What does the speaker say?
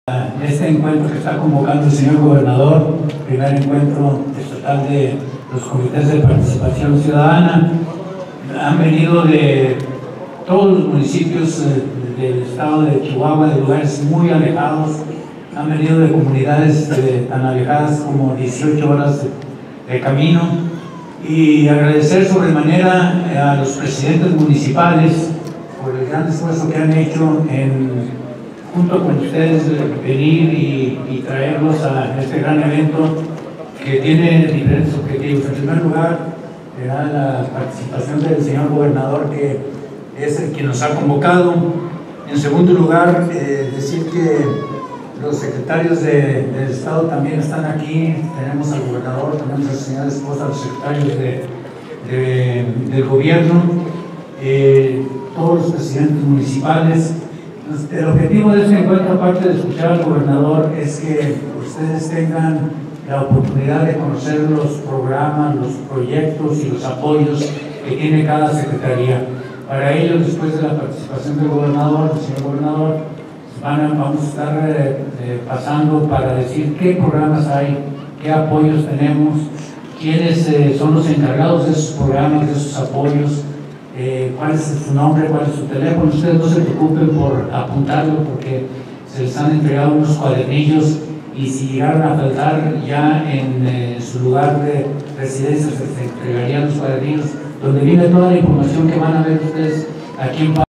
Este encuentro que está convocando el señor gobernador, primer encuentro estatal de los comités de participación ciudadana, han venido de todos los municipios del estado de Chihuahua, de lugares muy alejados, han venido de comunidades tan alejadas como 18 horas de camino, y agradecer sobremanera a los presidentes municipales por el gran esfuerzo que han hecho junto con ustedes venir y traerlos a este gran evento que tiene diferentes objetivos. En primer lugar, era la participación del señor gobernador, que es el que nos ha convocado. En segundo lugar, decir que los secretarios del Estado también están aquí. Tenemos al gobernador, tenemos a la señora esposa, a los secretarios del gobierno, todos los presidentes municipales. El objetivo de este encuentro, aparte de escuchar al gobernador, es que ustedes tengan la oportunidad de conocer los programas, los proyectos y los apoyos que tiene cada secretaría. Para ello, después de la participación del gobernador, del señor gobernador, vamos a estar pasando para decir qué programas hay, qué apoyos tenemos, quiénes son los encargados de esos programas, de esos apoyos, cuál es su nombre, cuál es su teléfono. Ustedes no se preocupen por apuntarlo, porque se les han entregado unos cuadernillos, y si llegaron a faltar ya en su lugar de residencia, se les entregarían los cuadernillos donde viene toda la información que van a ver ustedes aquí en